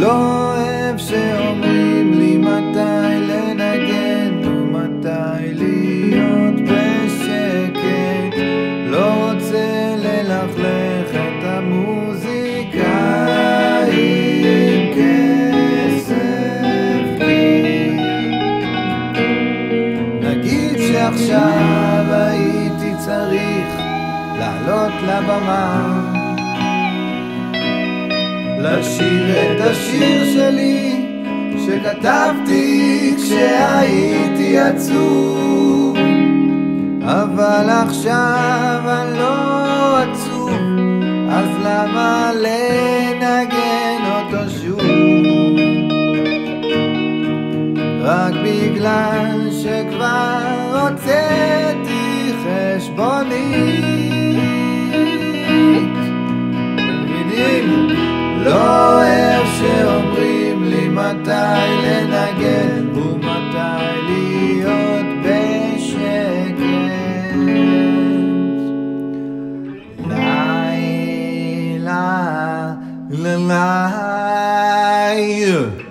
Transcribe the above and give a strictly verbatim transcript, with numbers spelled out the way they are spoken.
לא אוהב שאומרים לי מתי לנגן ומתי להיות בשקט, לא רוצה ללכלך את המוזיקה עם כסף, נגיד שעכשיו הייתי צריך לעלות לבמה לשיר את השיר שלי שכתבתי כשהייתי עצוב, אבל עכשיו אני לא עצוב, אז למה לנגן אותו שוב? רק בגלל שכבר הוצאתי חשבונית. מבינים? לא אוהב שאומרים לי מתי לנגן ומתי להיות בשקט. לילה לילה